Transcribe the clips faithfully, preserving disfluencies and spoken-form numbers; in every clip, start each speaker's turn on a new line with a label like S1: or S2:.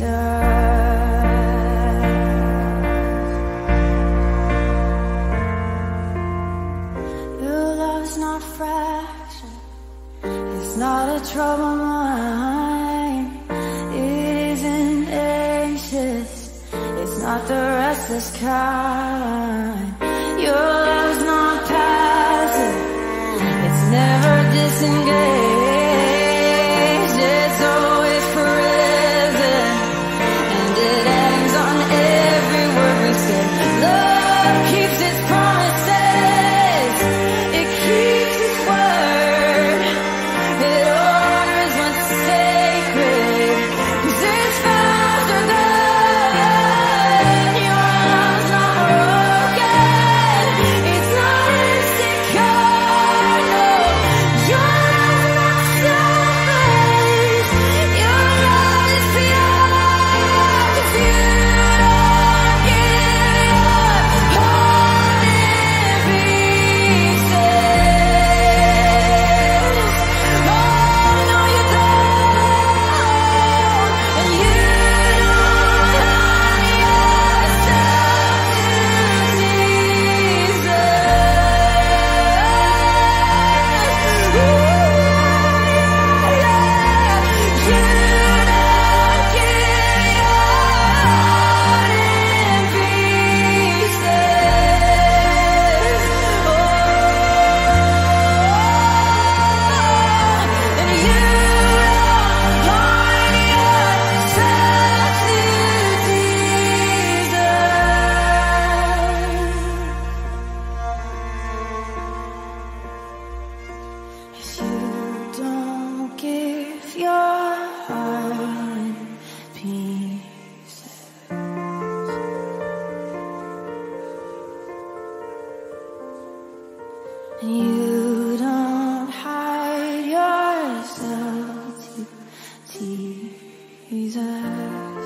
S1: Your love's not fraction, it's not a trouble mind. It isn't anxious, it's not the restless kind. Your love's not passive, it's never disengaged. It's always present, and it hangs on every word we say. Love keeps its promises, it keeps its word, it honors what's sacred, 'cause it's faster than your love's not broken, it's not insecure, no. Your love's not selfish, your love is pure, 'cause you don't give up on in pieces. Oh, no you don't, and you don't harm yourself to Jesus. Ooh, yeah, you don't give your heart in pieces. Oh, and you don't harm yourself to Jesus. Yes, you don't give your heart peace, and you don't hide yourself to Jesus.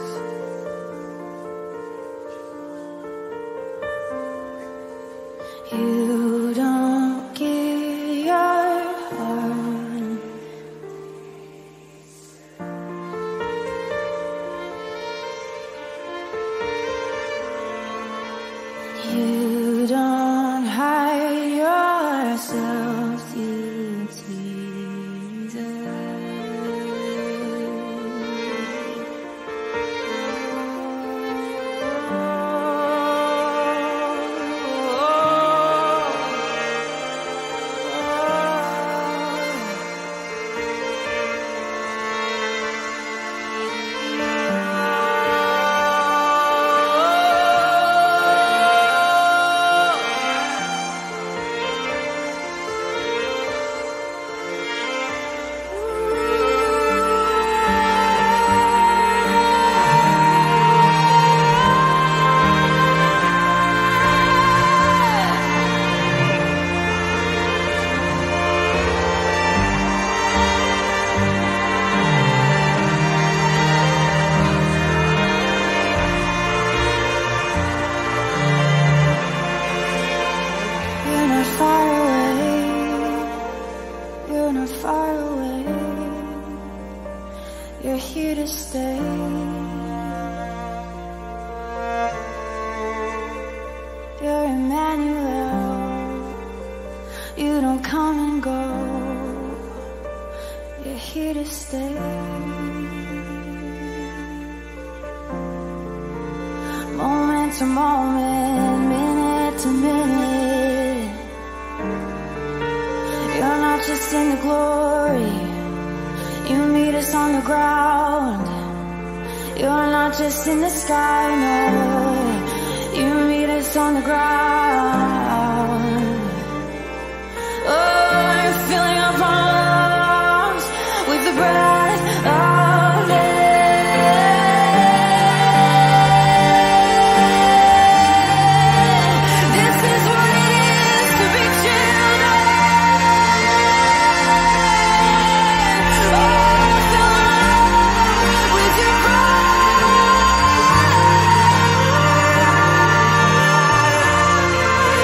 S1: You don't give your heart. You don't hide yourself to Jesus. You're not far away, you're not far away, you're here to stay. You're Emmanuel, you don't come and go, you're here to stay. Moment to moment, minute to minute, you're not just in the glory, you meet us on the ground. You're not just in the sky, no, you meet us on the ground. Oh, you're filling up our lungs with the breath of heaven. This is what it is to be children. Oh, fill us with your breath.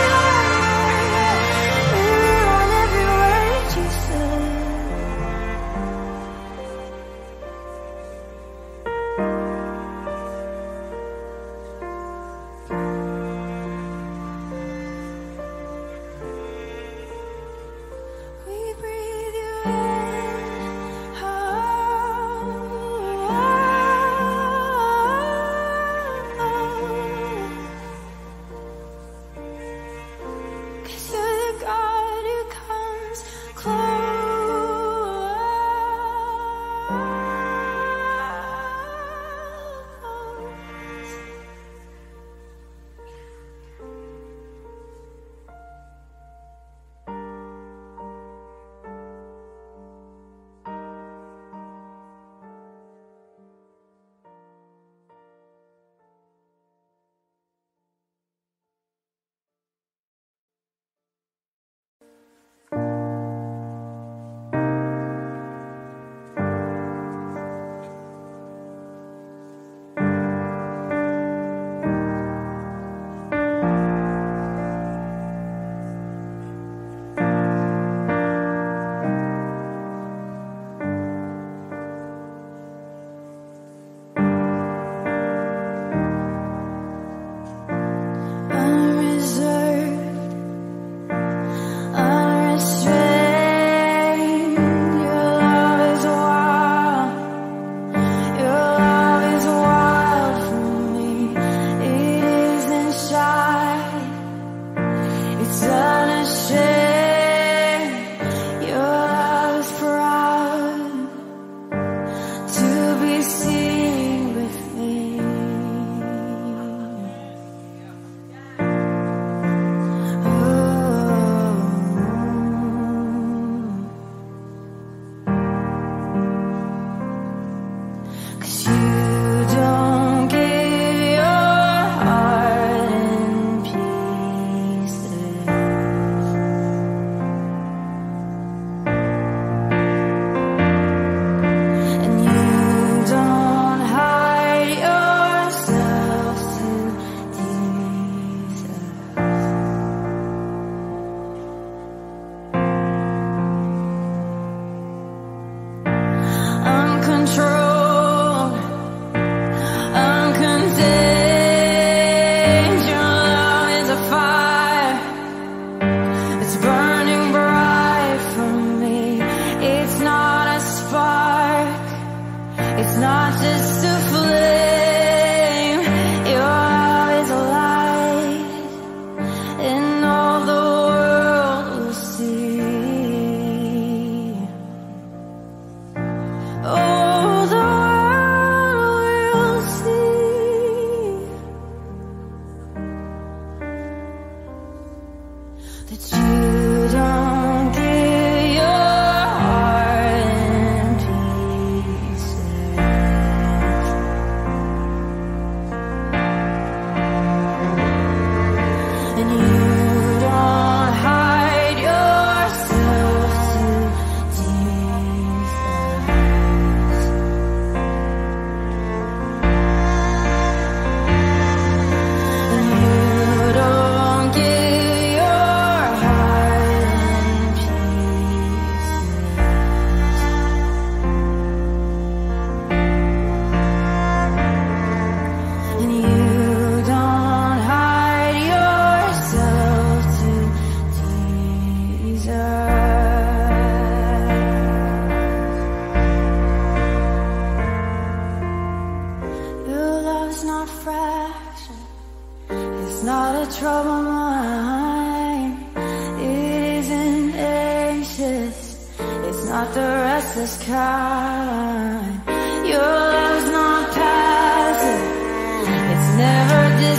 S1: fraction. It's not a troubled mind. It isn't anxious. It's not the restless kind. Your love's not passive. It's never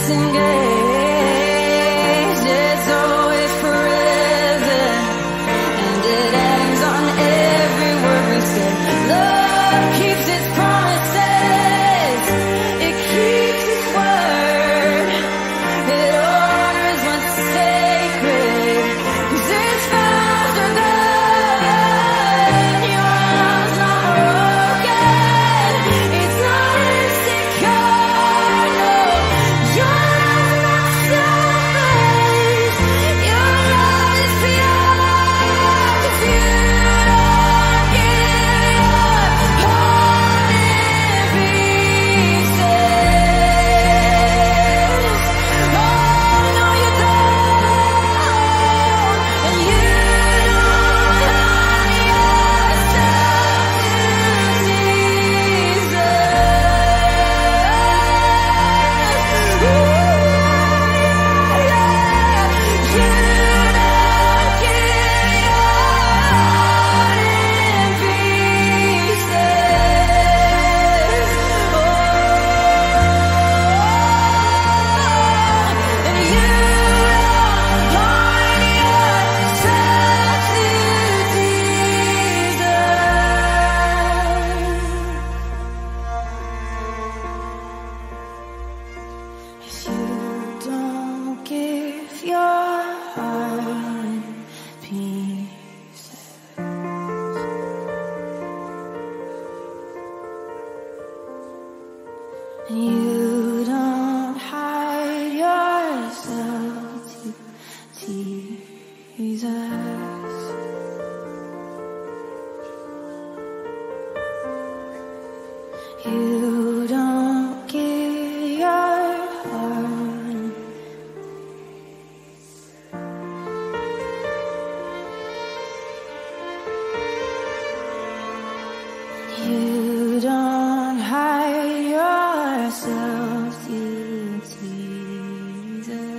S1: disengaged. It's always present, and it ends on every word we say. Love keeps its promises. It keeps its word. It honors what's sacred, 'cause it's faster than your love's not broken. It's not insecure, no. Your love's not selfish. Your love is pure. 'Cause you don't give up on in pieces. Oh, no, you don't. And you don't hide yourself to Jesus. Ooh, yeah. You don't give your heart in pieces. Oh, and you don't hide yourself to Jesus. If you don't give your heart peace, and you don't hide yourself to Jesus. You don't give your heart. You don't hide yourself to Jesus.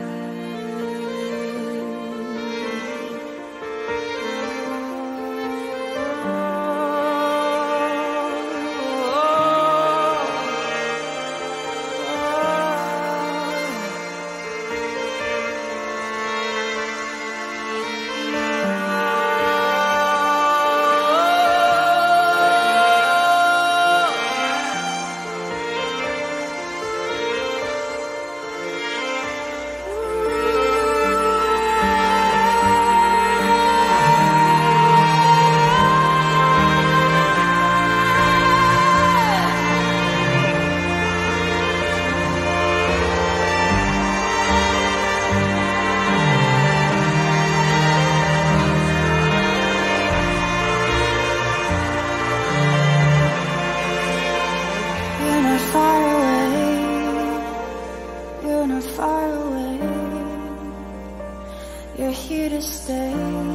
S1: You're not far away. You're not far away. You're here to stay.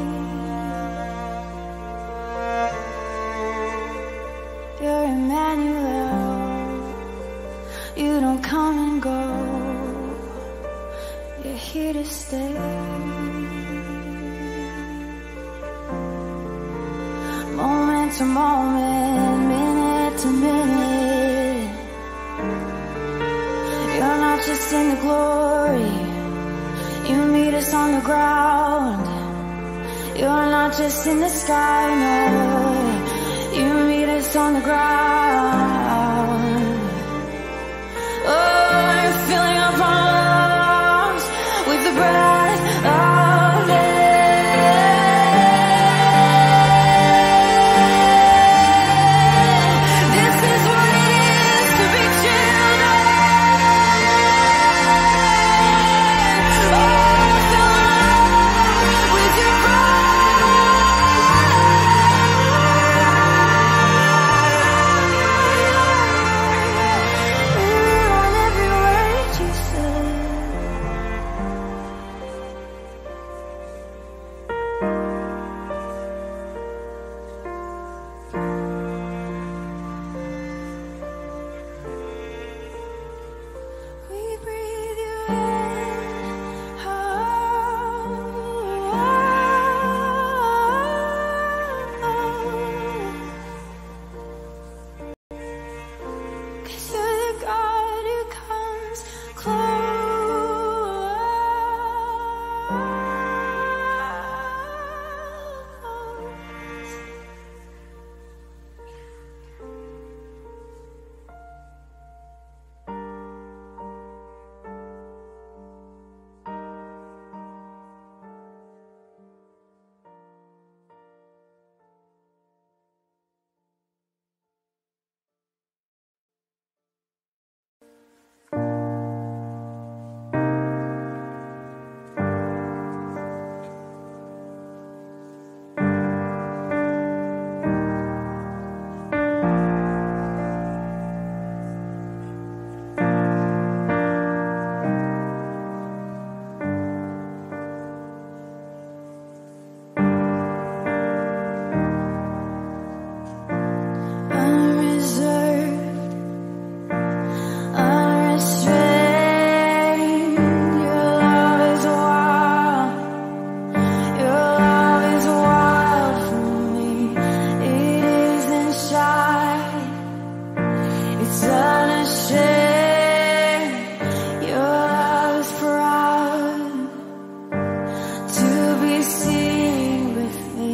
S1: You're Emmanuel. You don't come and go. You're here to stay. Moment to moment, minute to minute. You're not just in the glory. You meet us on the ground. You're not just in the sky, no. You meet us on the ground. Oh, you're filling up our lungs with the breath of heaven. This is what it is to be children. Oh, fill us with your breath. unrestrained. Your love is wild. Your love is wild for me. It isn't shy. It's unashamed. Your love is proud to be seen with me.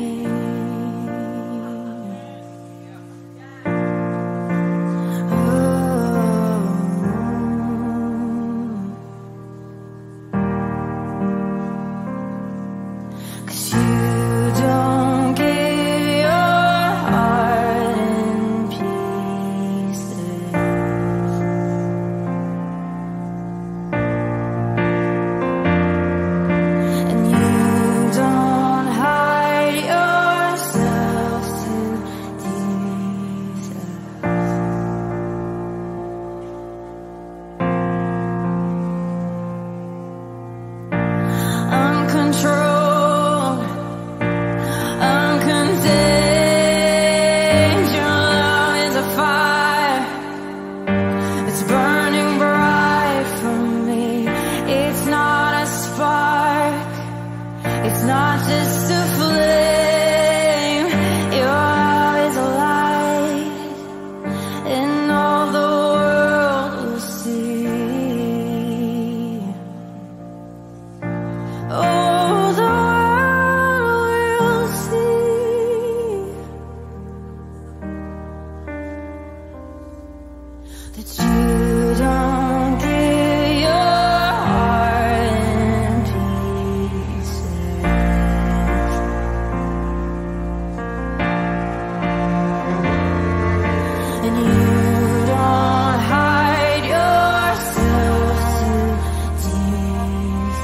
S1: Uncontrolled, uncontained. Your love is a fire. It's burning bright for me. It's not a spark. It's not just a flame. Your love is a light, and all the world will see. Oh, the world will see that you don't give your heart in pieces, and you don't hide yourself to Jesus.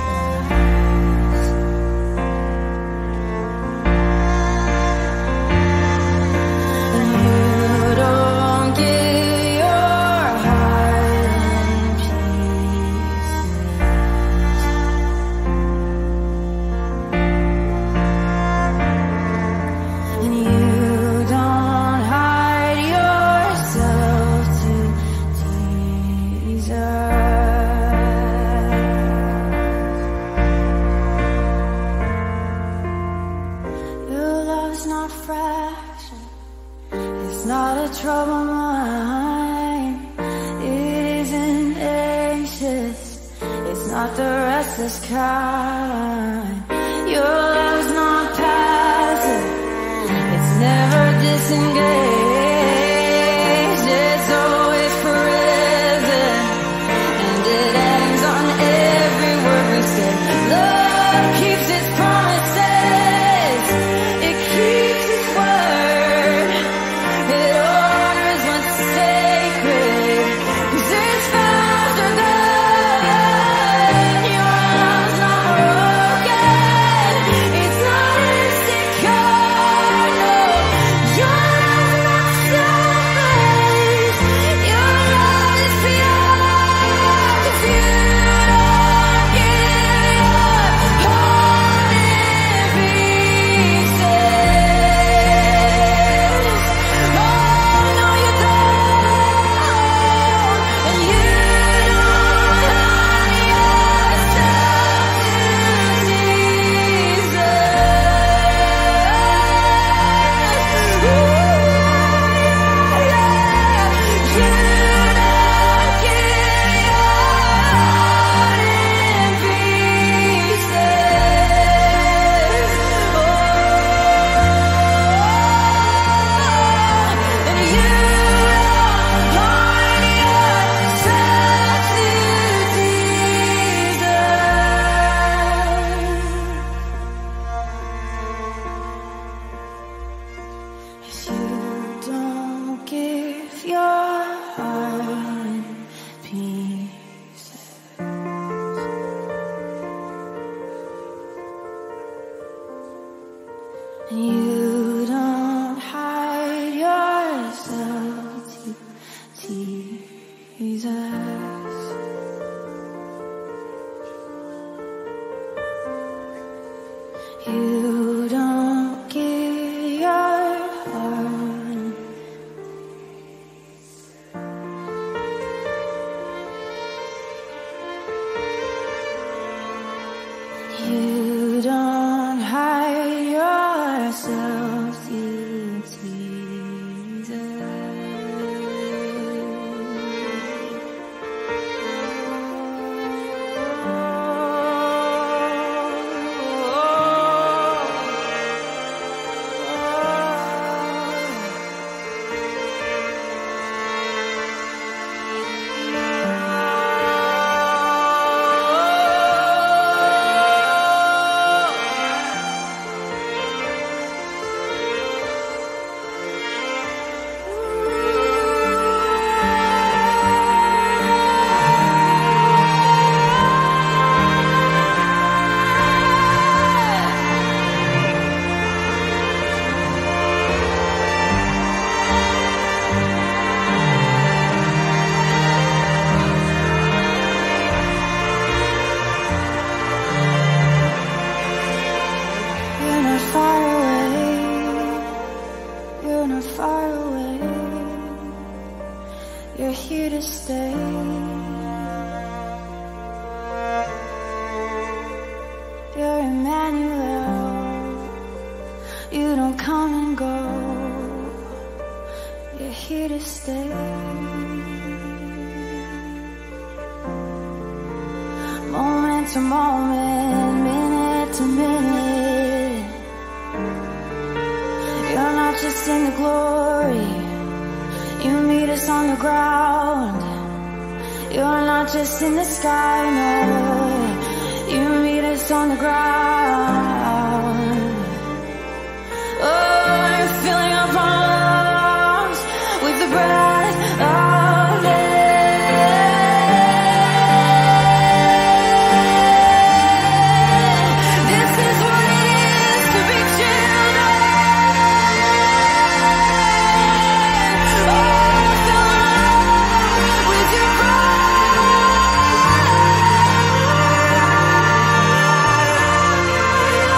S1: It's not a troubled mind. It isn't anxious. It's not the restless kind. Your love's not passive. It's never disengaged. It's always present, and it ends on every word we say. Love keeps its promises. It keeps its word. It honors what's sacred, 'cause it's faster than your love's not broken. It's not insecure, no. Your love's not selfish. Your love is pure, 'cause you don't give your heart in pieces. Oh, no, you don't. And you don't hide yourself to Jesus. Ooh, yeah. You don't give your heart in pieces. Oh, and you don't hide yourself to Jesus. Yes, you don't give your heart in pieces. And you don't hide yourself to Jesus. You don't give your heart. You don't hide yourself, you tease far away, you're here to stay. You're Emmanuel, you don't come and go, you're here to stay. Moment to moment, minute to minute, you're not just in the glory, you meet us on the ground. You're not just in the sky, no, you meet us on the ground. Oh, you're filling up our lungs with the breath of it. This is what it is to be children. Oh,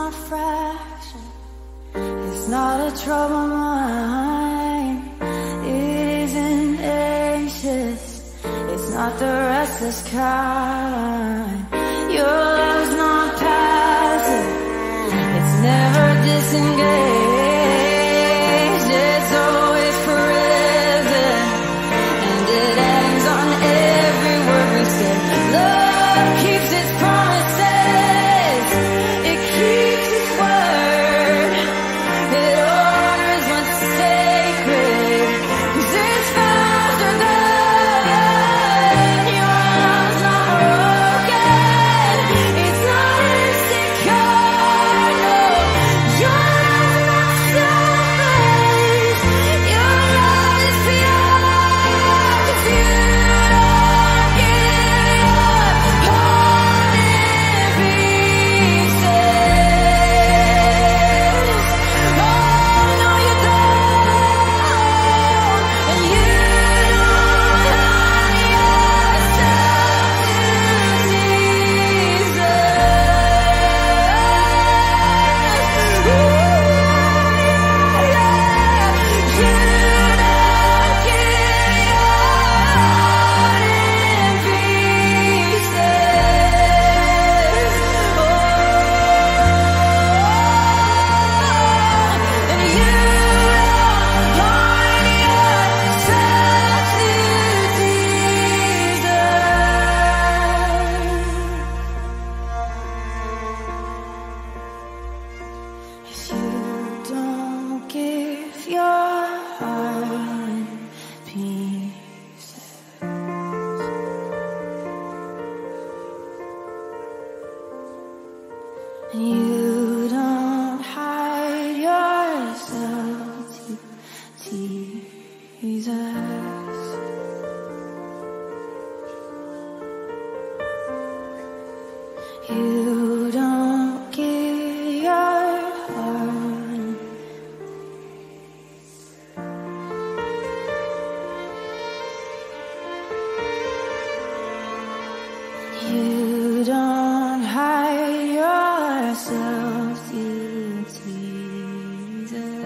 S1: not fraction, it's not a troubled mind. It isn't anxious, it's not the restless kind. Your love's not passive, it's never disengaged. It's always present, and it ends on every word we say. Love keeps its promises, it keeps its word, it honors what's sacred, 'cause it's faster than your love's not broken, it's not insecure, no, your love's not selfish, your love is pure, 'cause you don't give up on it pieces. Oh no you don't, and you don't hide yourself to Jesus. Ooh, yeah. You don't give your heart in pieces. Oh, and you don't hide yourself to Jesus. If you don't give your heart peace, and you don't hide yourself to Jesus, you don't give your heart, you don't hide yourself to Jesus.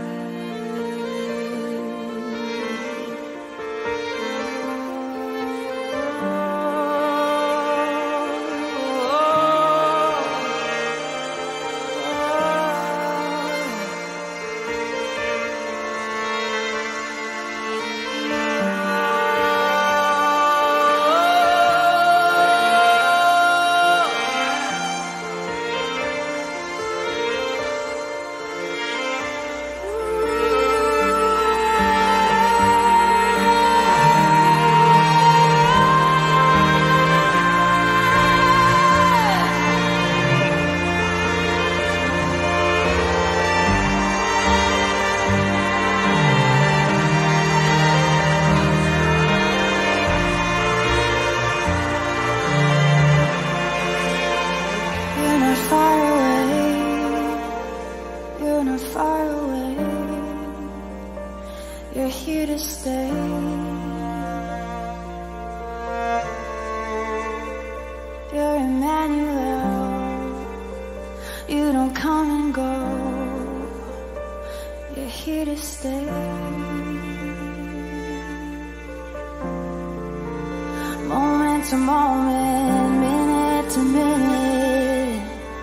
S1: You're not far away, you're not far away, you're here to stay. You're Emmanuel, you don't come and go, you're here to stay. Moment to moment, minute to minute,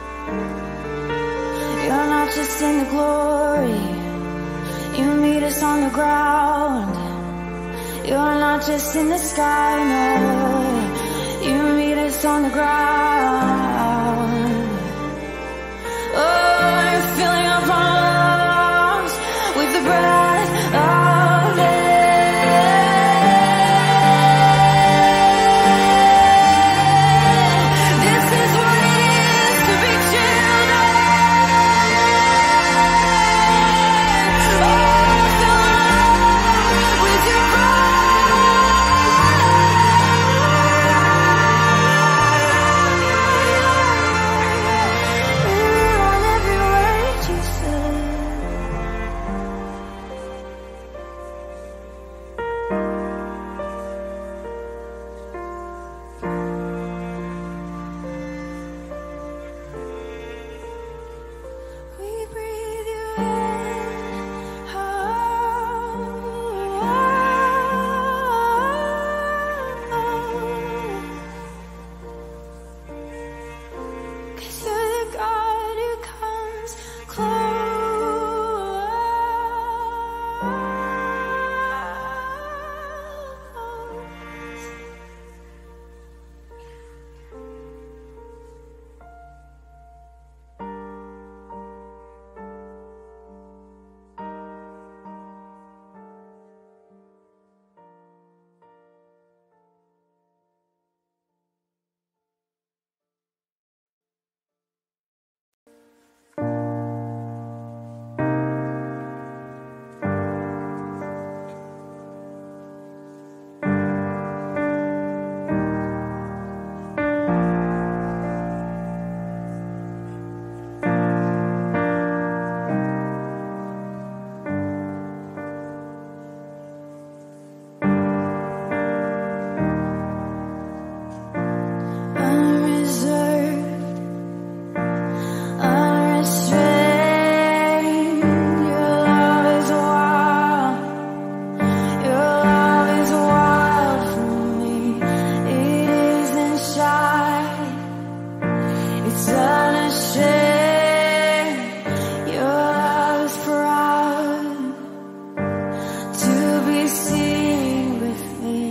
S1: you're not just in the glory, you meet us on the ground. You're not just in the sky, no, you meet us on the ground. Oh, you're filling up our lungs with the breath of heaven. This is what it is to be children. Oh, fill us with your breath. shame. Your love is proud to be seen with me.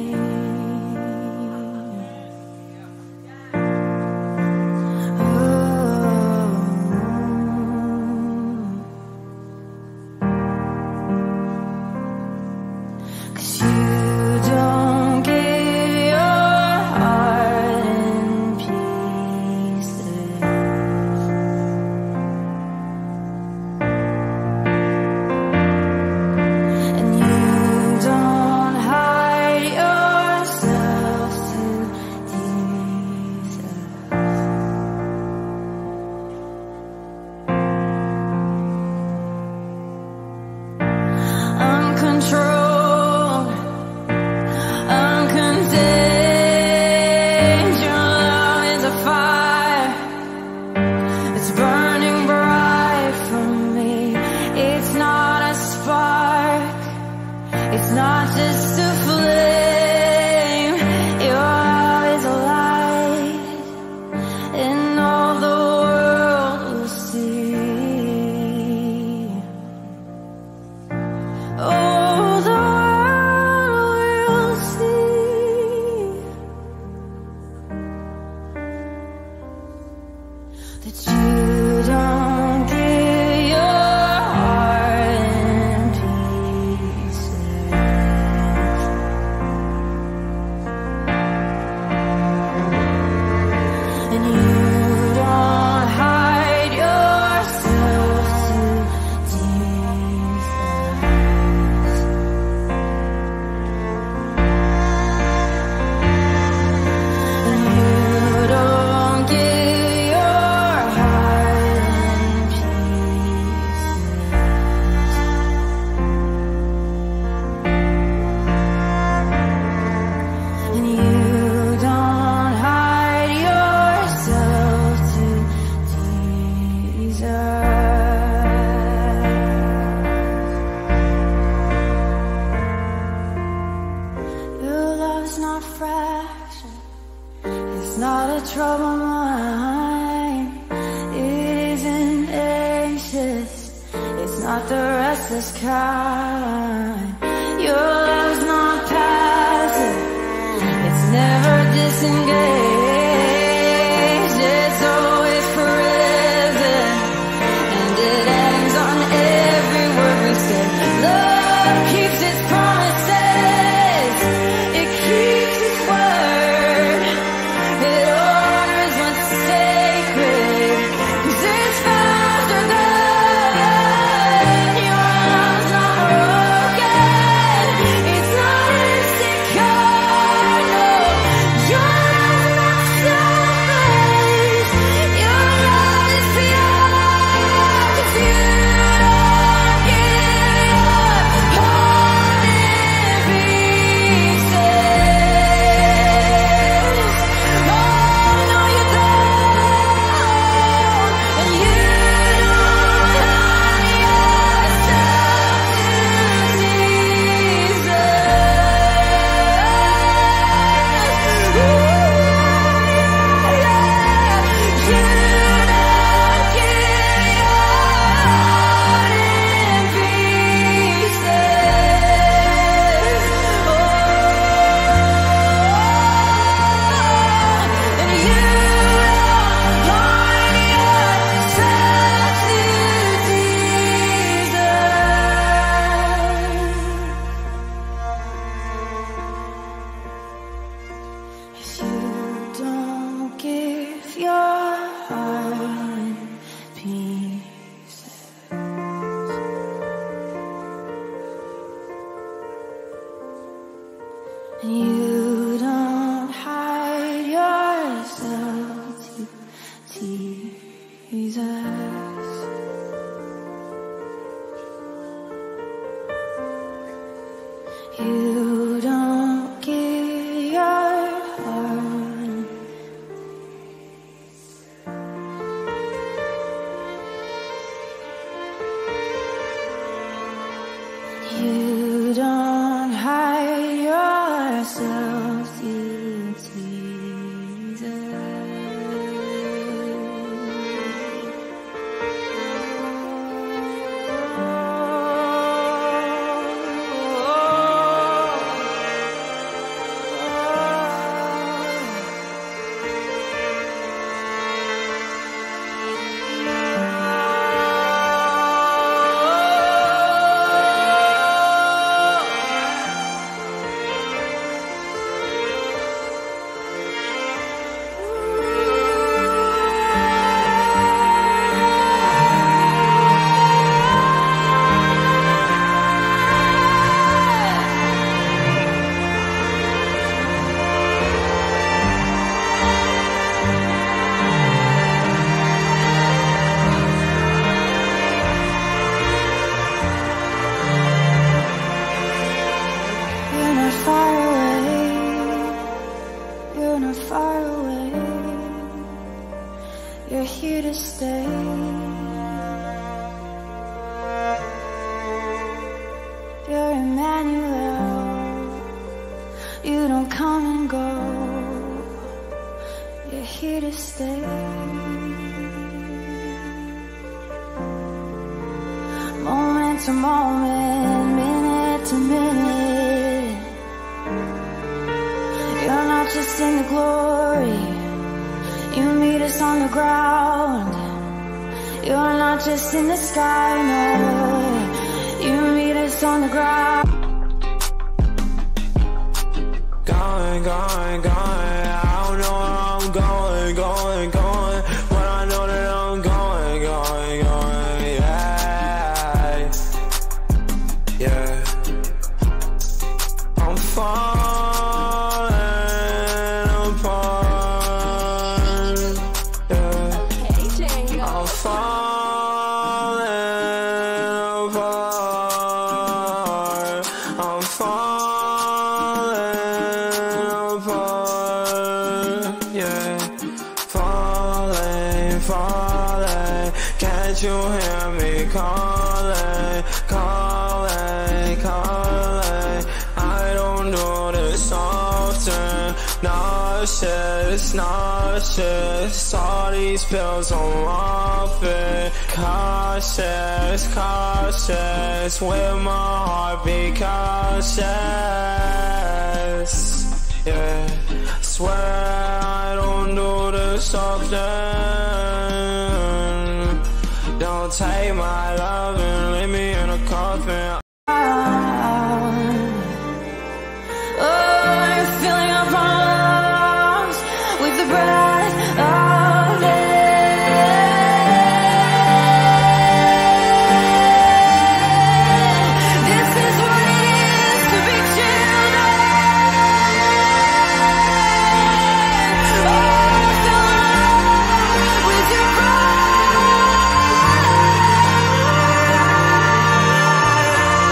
S1: It's not just a flame, your love is a light, and all the world will see. Oh, the world will see that you don't give your heart in pieces. And you don't hide yourself to Jesus. And you don't give your heart in pieces. And you don't hide yourself to Jesus. Your love's not fraction, it's not a troubled mind. It isn't anxious, it's not the restless kind. Your love's not passive, it's never disengaged, it's always present, and it ends on every word we say. Love keeps its promises, it keeps its word, it honors what's sacred, 'cause it's faster than your love's not broken, it's not insecure, no, your love's not stay. You're Emmanuel. You don't come and go. You're here to stay. Moment to moment, minute to minute. You're not just in the glory. You meet us on the ground. You're not just in the sky, no. You meet us on the ground.
S2: Going, going, going. I don't know where I'm going, going, going. But I know that I'm going, going, going. Yeah, yeah. I'm falling apart. Yeah. I'm falling apart. I'm falling apart. Yeah. Falling, falling. Can't you hear me calling, calling, calling? I don't do this often. Nauseous, nauseous. All these pills I'm off it. Cautious, cautious. With my heart be cautious. Yeah. Swear I don't do this often. Don't take my love and leave me in a coffin.
S1: Oh, you're filling up our lungs with the breath of it. This is what it is to be children. Oh, fill us with your breath.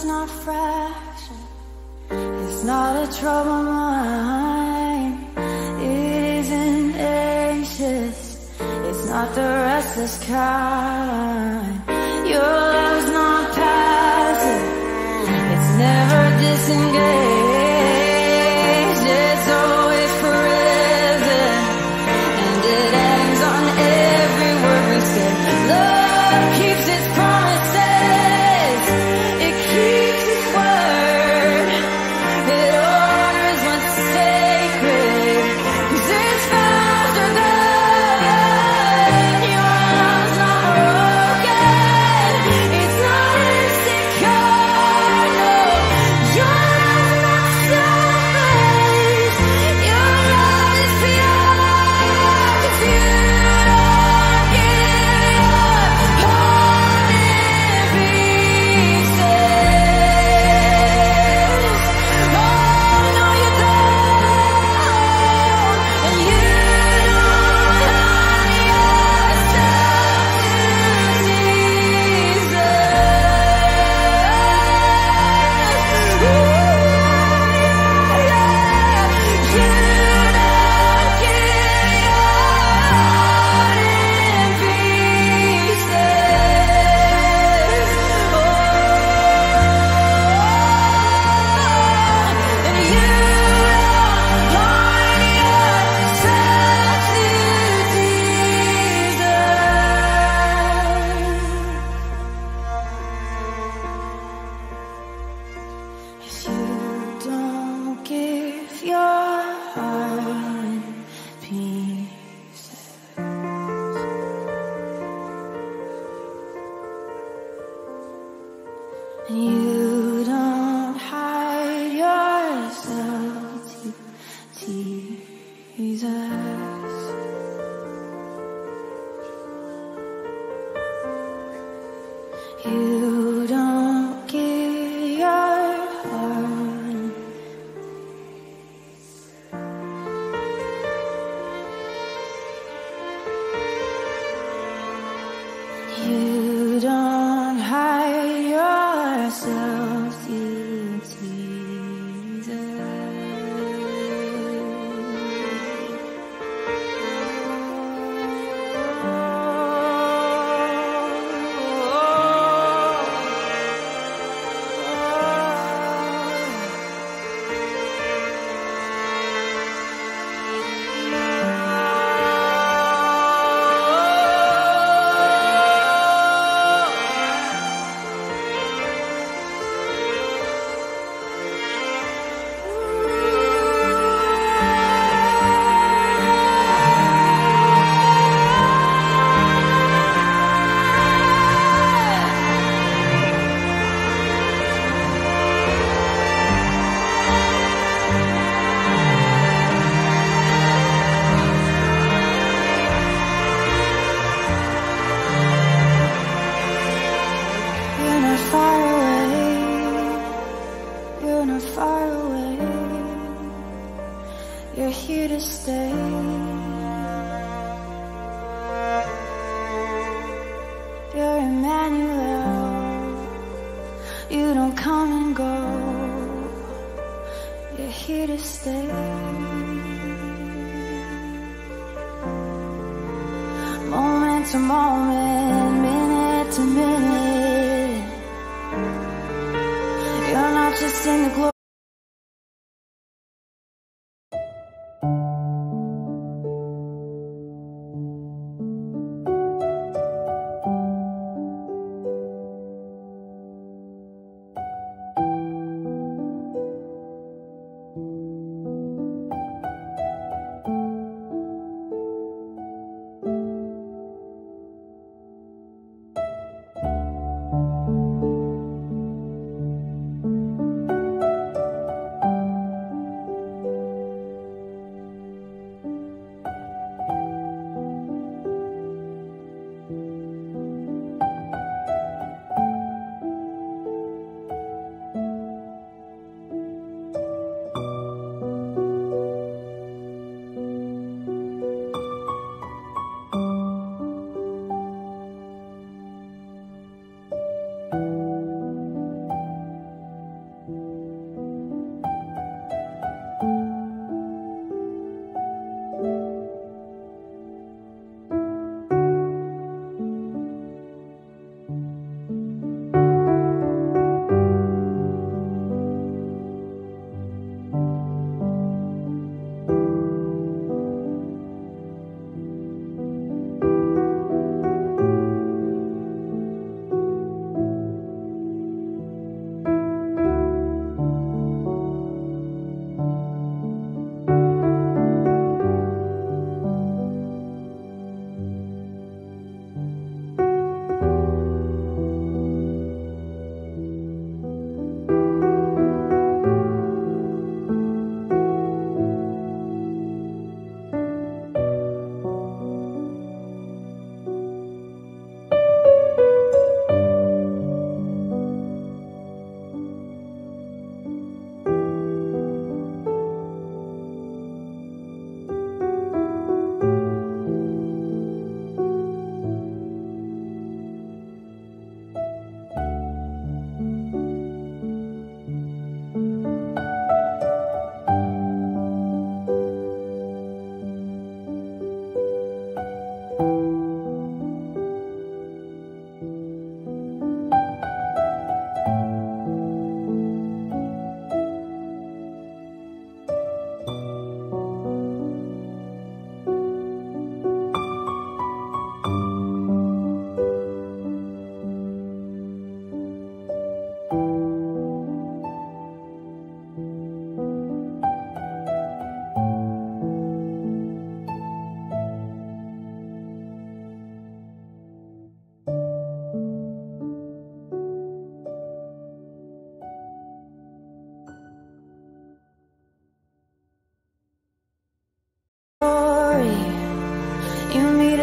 S1: it's not fraction. It's not a troubled mind. It isn't anxious. It's not the restless kind. Your love's not passive. It's never disengaged. It's always present, and it hangs on every word we say. Love keeps its promises. It keeps its word. It honors what's sacred, 'cause it's faster than your love's not broken. It's not insecure, no. Your love's not selfish. Your love is pure, 'cause you don't give up on in pieces. Oh, no, you don't. And you don't hide yourself to Jesus. Ooh, yeah. You don't give your heart in pieces. Oh, and you don't hide yourself to Jesus. 'Cause you don't give your heart in pieces. And you don't hide yourself to Jesus. You don't give your heart. You don't hide yourself to Jesus. You're not far away. You're not far away. You're here to stay. You're Emmanuel. You don't come and go. You're here to stay. Moment to moment, minute to minute. You're not just in the glory.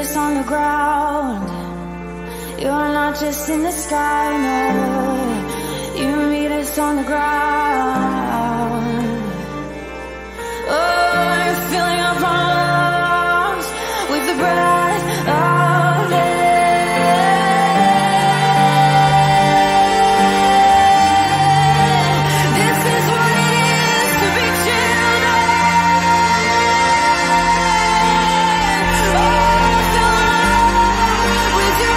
S1: us on the ground. You're not just in the sky, no. You meet us on the ground. Oh, you're filling up our lungs with the breath of air. This is what it is to be children. Oh, fill up with your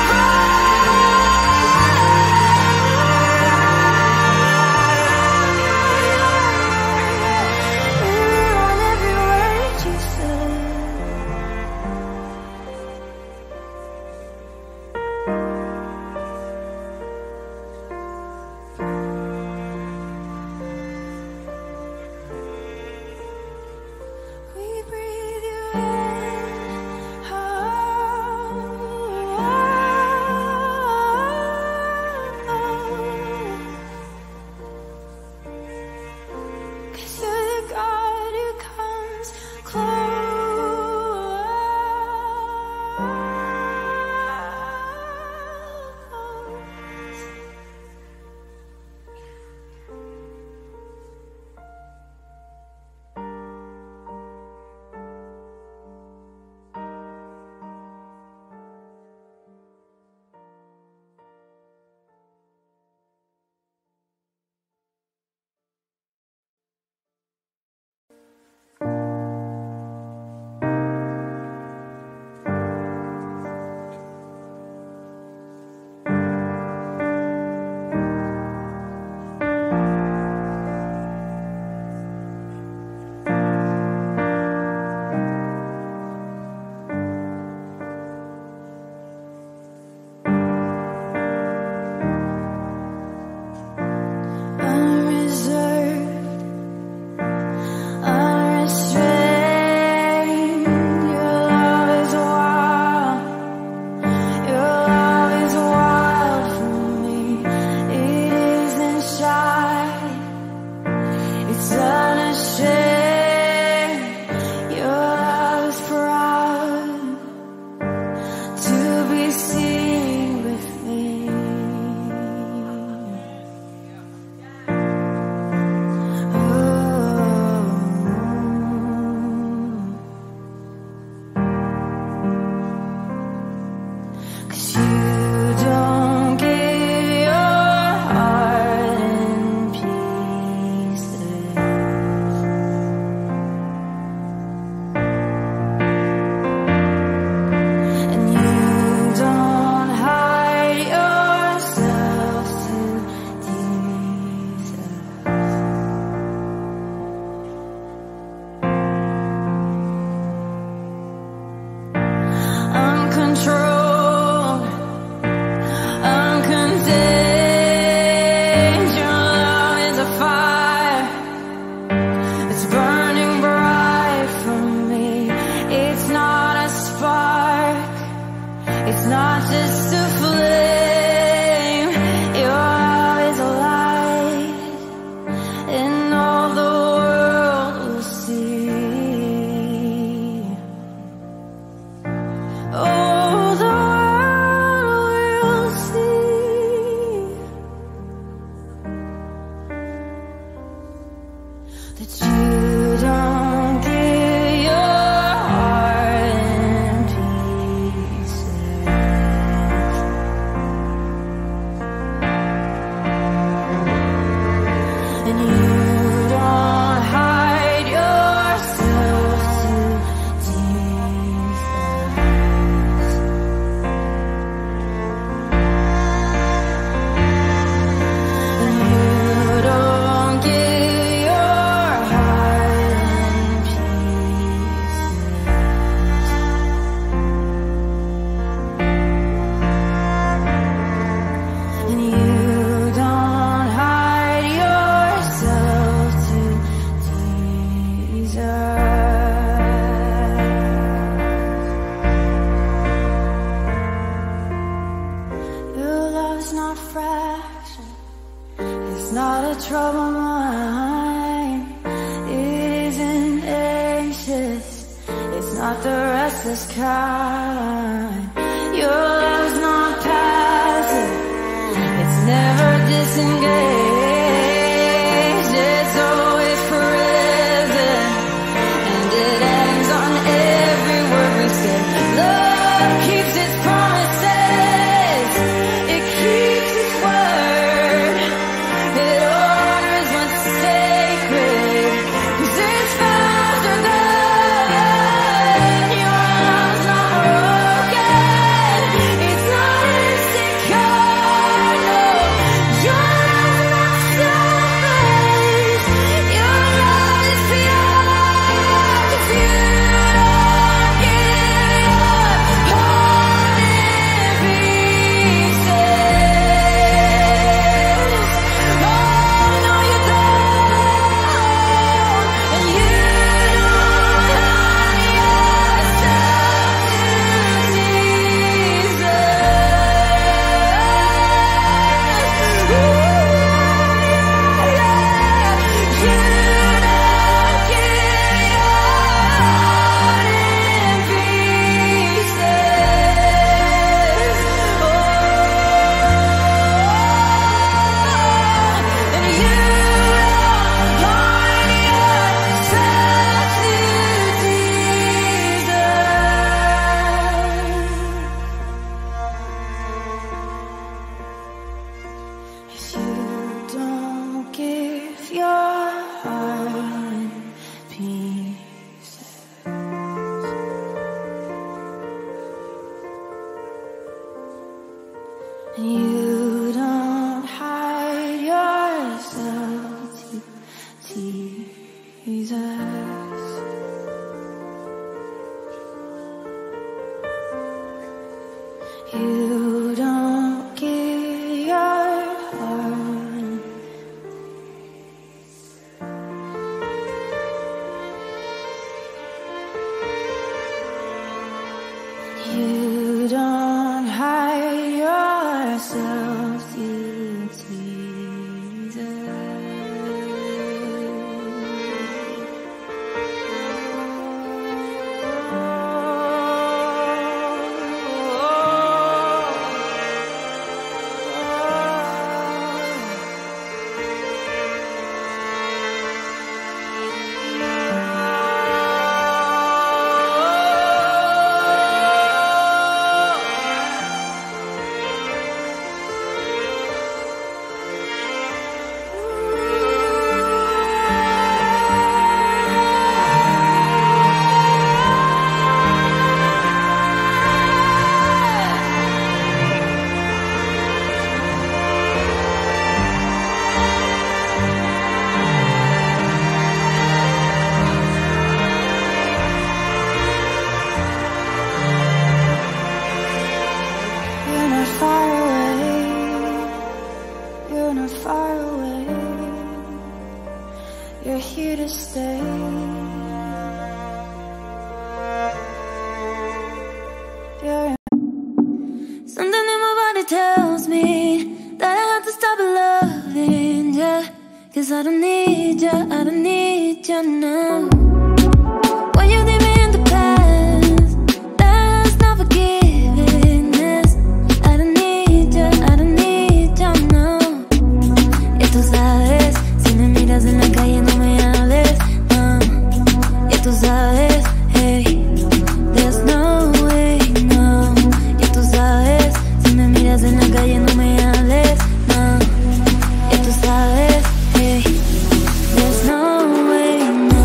S3: trouble mine. It isn't anxious, it's
S1: not the restless kind. Your love's not passive, it's never disengaged, it's always present, and it ends on every word we say. Love keeps its promises, it keeps its word, it honors what's sacred, 'cause it's faster than your love's not broken, it's not insecure, no, your love's not selfish, your love is pure, 'cause you don't give your heart in pieces. Oh no you don't, and you don't hide yourself to Jesus. Ooh, yeah. You don't give your heart in pieces. Oh, and you don't hide yourself to Jesus. If you don't give your heart peace, and you don't hide yourself to Jesus. You don't give your heart. You don't hide yourself to Jesus. You're not far away, you're not far away, you're here to stay. You're something in my body tells me that I have to stop loving you, 'cause I don't need you, I don't need you now. When you leave me in the past, that's not forgiveness. I don't need you, I don't need you now. Y tú sabes, si me miras en la calle no me hables, no. Y tú sabes, hey, there's no way, no. Y tú sabes, si me miras en la calle no me hables, no. Y tú sabes, hey, there's no way, no.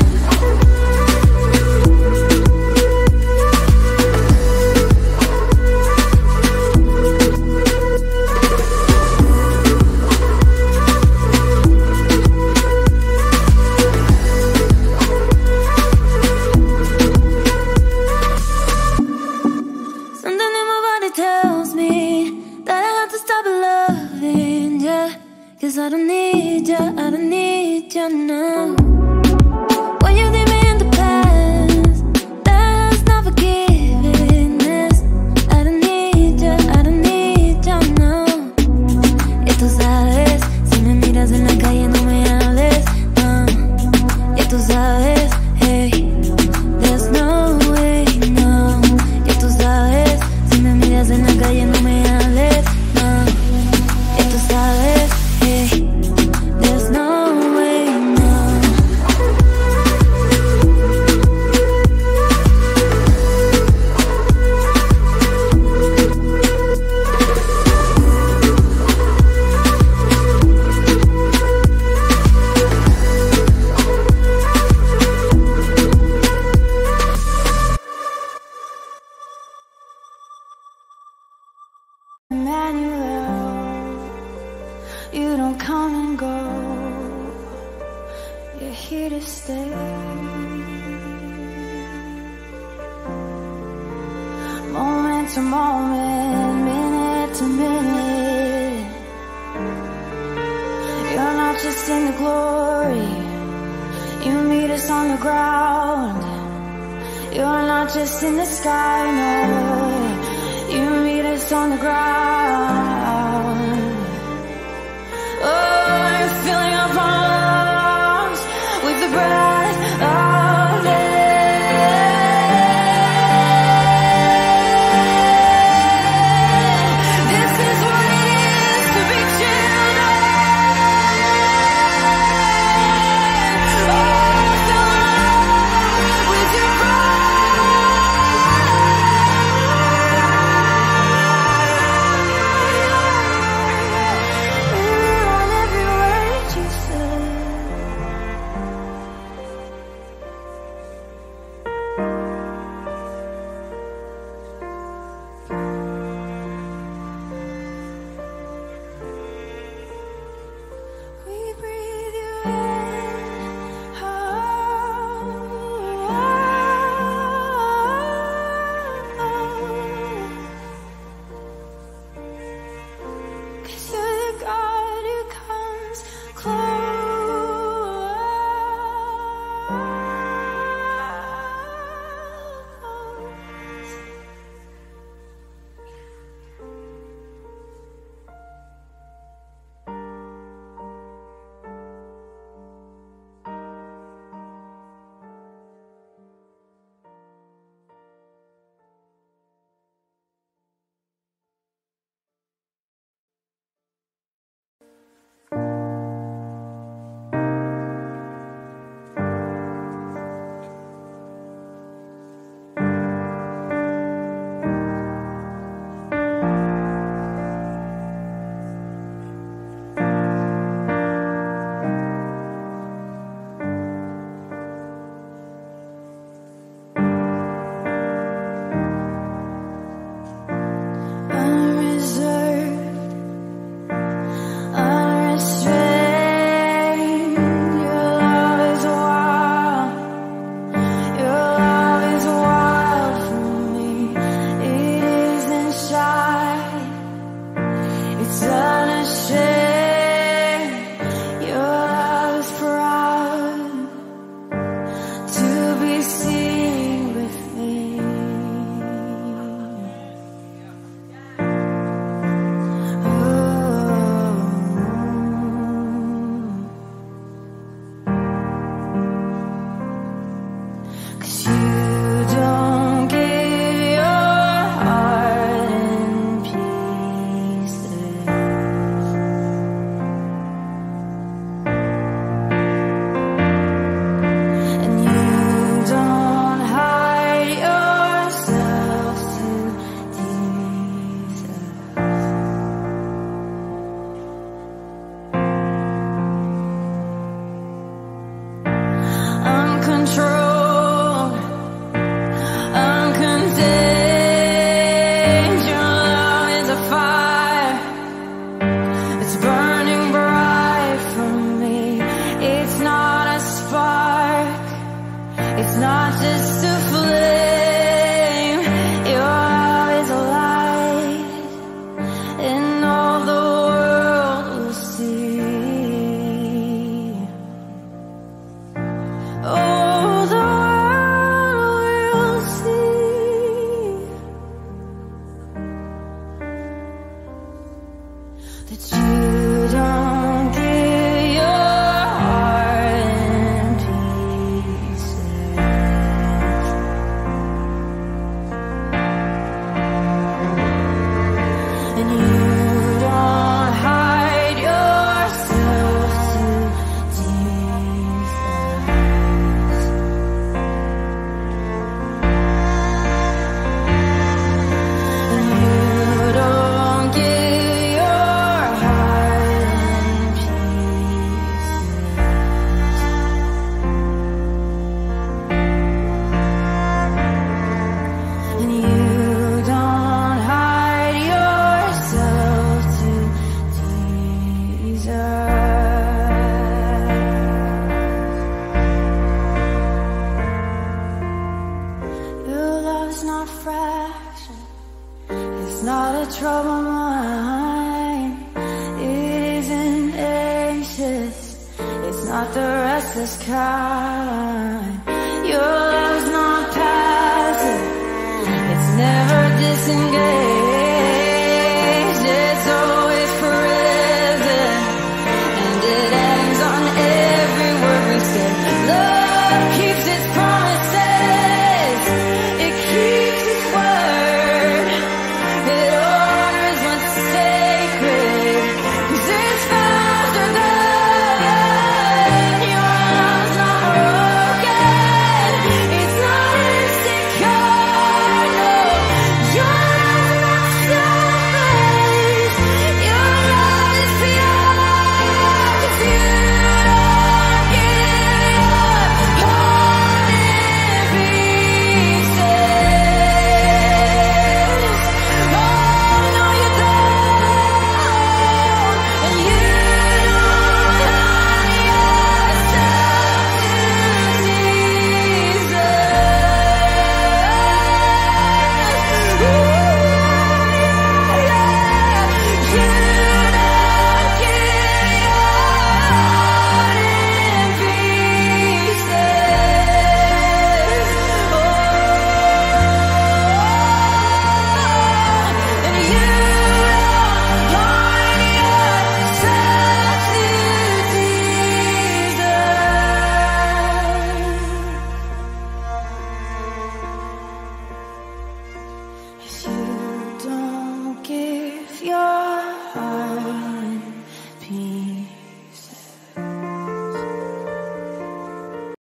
S1: Something in my body tells me that I have to stop loving you, 'cause I don't need you, I don't need you now. When you leave me in the past, that's not forgiveness. I don't need you, I don't need you now. Y tú sabes, si me miras en la calle no me hables, no. Y tú sabes, hey, there's no here to stay. Moment to moment, minute to minute. You're not just in the glory, you meet us on the ground. You're not just in the sky, no, you meet us on the ground. Oh, you're filling up our lungs with the breath of air. This is what it is to be children. Oh, fill us with your It's not the restless kind. Your love's not passive, it's never disengaged.